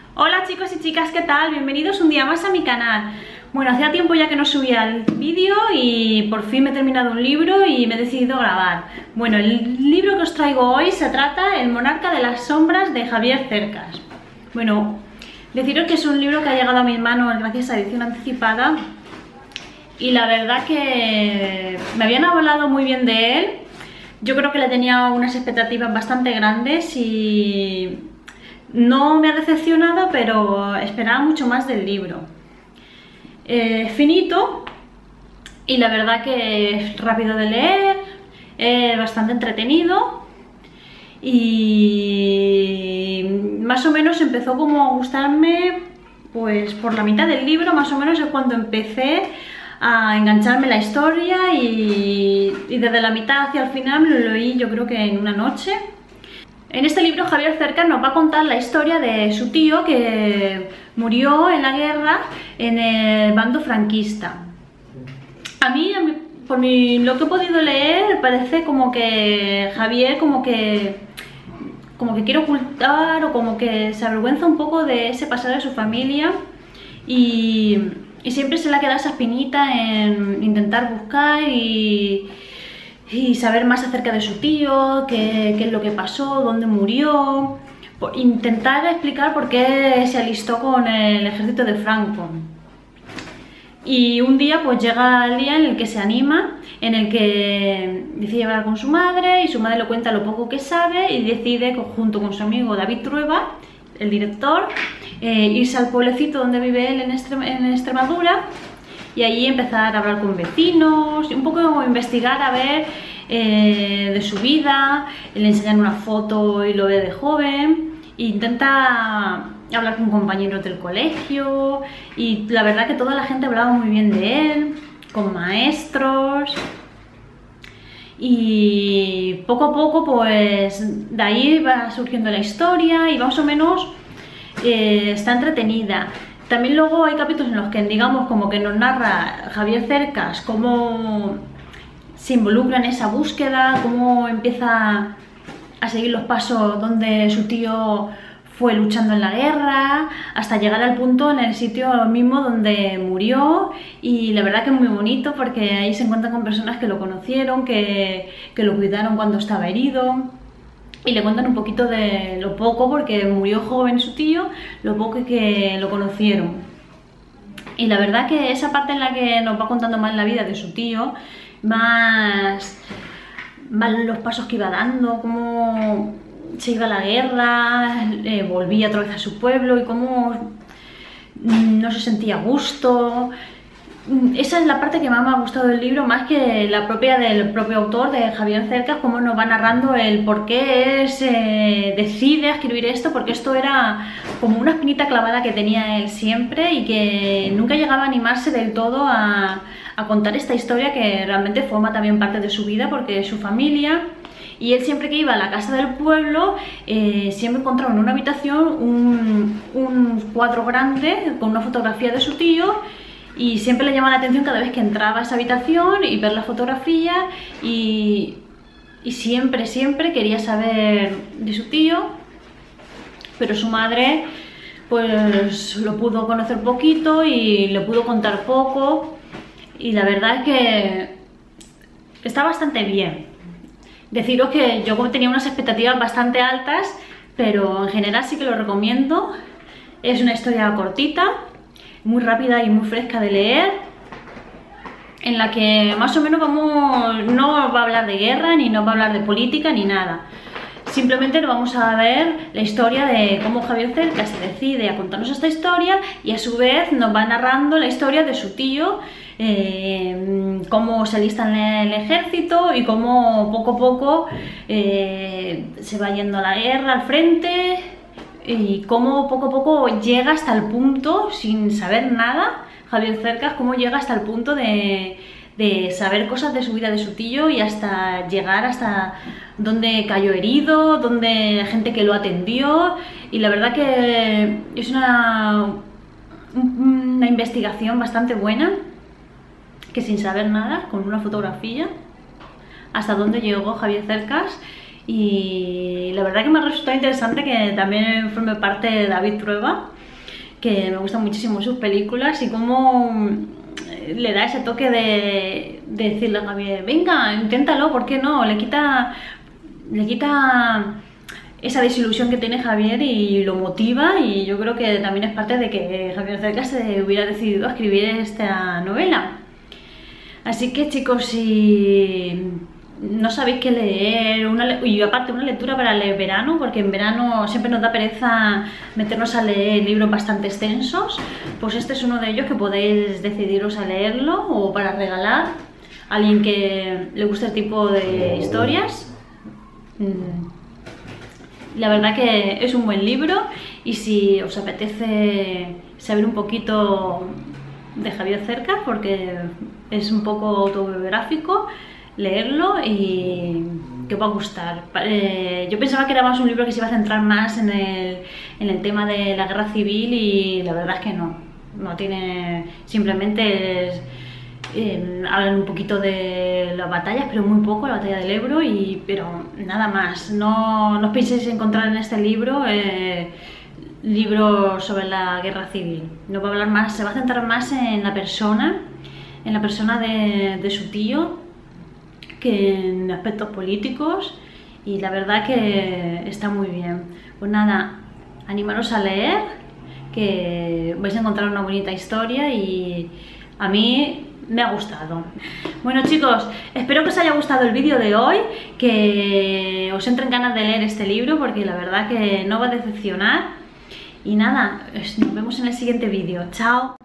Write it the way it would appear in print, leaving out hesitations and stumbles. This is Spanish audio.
Hola chicos y chicas, ¿qué tal? Bienvenidos un día más a mi canal. Bueno, hacía tiempo ya que no subía el vídeo y por fin me he terminado un libro y me he decidido grabar. Bueno, el libro que os traigo hoy se trata El monarca de las sombras de Javier Cercas. Bueno, deciros que es un libro que ha llegado a mis manos gracias a edición anticipada y la verdad que me habían hablado muy bien de él. Yo creo que le tenía unas expectativas bastante grandes y no me ha decepcionado, pero esperaba mucho más del libro. Finito y la verdad que es rápido de leer, bastante entretenido y más o menos empezó como a gustarme pues por la mitad del libro, más o menos es cuando empecé a engancharme la historia y desde la mitad hacia el final me lo leí yo creo que en una noche. En este libro Javier Cercas nos va a contar la historia de su tío que murió en la guerra en el bando franquista. A mí por lo que he podido leer, parece como que Javier como que quiere ocultar o como que se avergüenza un poco de ese pasado de su familia y siempre se le ha quedado esa espinita en intentar buscar y saber más acerca de su tío, qué es lo que pasó, dónde murió, intentar explicar por qué se alistó con el ejército de Franco. Y un día pues llega el día en el que se anima, en el que decide hablar con su madre y su madre le cuenta lo poco que sabe y decide junto con su amigo David Trueba, el director, irse al pueblecito donde vive él en Extremadura y ahí empezar a hablar con vecinos, un poco investigar a ver de su vida, le enseñan una foto y lo ve de joven, e intenta hablar con compañeros del colegio y la verdad que toda la gente hablaba muy bien de él, con maestros y poco a poco pues de ahí va surgiendo la historia y más o menos está entretenida. También luego hay capítulos en los que digamos como que nos narra Javier Cercas cómo se involucra en esa búsqueda, cómo empieza a seguir los pasos donde su tío fue luchando en la guerra, hasta llegar al punto en el sitio mismo donde murió y la verdad que es muy bonito porque ahí se encuentra con personas que lo conocieron, que lo cuidaron cuando estaba herido. Y le cuentan un poquito de lo poco, porque murió joven su tío, lo poco que lo conocieron. Y la verdad que esa parte en la que nos va contando más la vida de su tío, más los pasos que iba dando, cómo se iba a la guerra, volvía otra vez a su pueblo y cómo no se sentía a gusto. Esa es la parte que más me ha gustado del libro, más que la propia del propio autor, de Javier Cercas, cómo nos va narrando el por qué decide escribir esto, porque esto era como una espinita clavada que tenía él siempre y que nunca llegaba a animarse del todo a contar esta historia que realmente forma también parte de su vida, porque su familia y él siempre que iba a la casa del pueblo siempre encontraba en una habitación un cuadro grande con una fotografía de su tío. Y siempre le llamaba la atención cada vez que entraba a esa habitación y ver la fotografía y siempre quería saber de su tío, pero su madre pues lo pudo conocer poquito y le pudo contar poco y la verdad es que está bastante bien. Deciros que yo tenía unas expectativas bastante altas, pero en general sí que lo recomiendo. Es una historia cortita, muy rápida y muy fresca de leer, en la que más o menos no va a hablar de guerra, ni nos va a hablar de política, ni nada. Simplemente nos vamos a ver la historia de cómo Javier Cercas se decide a contarnos esta historia y a su vez nos va narrando la historia de su tío, cómo se alista en el ejército y cómo poco a poco se va yendo a la guerra al frente. Y cómo poco a poco llega hasta el punto, sin saber nada, Javier Cercas, cómo llega hasta el punto de saber cosas de su vida, de su tío y hasta llegar hasta donde cayó herido, donde gente que lo atendió. Y la verdad que es una investigación bastante buena, que sin saber nada, con una fotografía, hasta dónde llegó Javier Cercas y la verdad que me ha resultado interesante que también forme parte de David Trueba, que me gustan muchísimo sus películas y cómo le da ese toque de decirle a Javier, venga, inténtalo, ¿por qué no? Le quita esa desilusión que tiene Javier y lo motiva, y yo creo que también es parte de que Javier Cercas se hubiera decidido a escribir esta novela. Así que chicos, si no sabéis qué leer, y aparte una lectura para el verano, porque en verano siempre nos da pereza meternos a leer libros bastante extensos, pues este es uno de ellos que podéis decidiros a leerlo o para regalar a alguien que le guste el tipo de historias. La verdad que es un buen libro, y si os apetece saber un poquito de Javier Cercas, porque es un poco autobiográfico, leerlo y que os va a gustar. Yo pensaba que era más un libro que se iba a centrar más en el tema de la guerra civil, y la verdad es que no tiene, simplemente hablan un poquito de las batallas, pero muy poco, la batalla del Ebro, pero nada más. No os penséis encontrar en este libro libros sobre la guerra civil. No va a hablar más, se va a centrar más en la persona de su tío, que en aspectos políticos, y la verdad que está muy bien. Pues nada, animaros a leer, que vais a encontrar una bonita historia, y a mí me ha gustado. Bueno chicos, espero que os haya gustado el vídeo de hoy, que os entren ganas de leer este libro, porque la verdad que no va a decepcionar. Y nada, nos vemos en el siguiente vídeo. Chao.